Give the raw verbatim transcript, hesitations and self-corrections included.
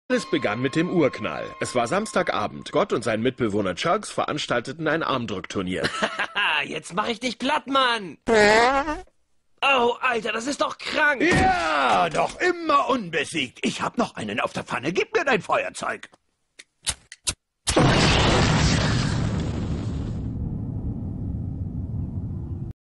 Alles begann mit dem Urknall. Es war Samstagabend. Gott und sein Mitbewohner Chugs veranstalteten ein Armdrückturnier. Jetzt mach ich dich platt, Mann! Oh, Alter, das ist doch krank! Ja, doch immer unbesiegt. Ich hab noch einen auf der Pfanne. Gib mir dein Feuerzeug.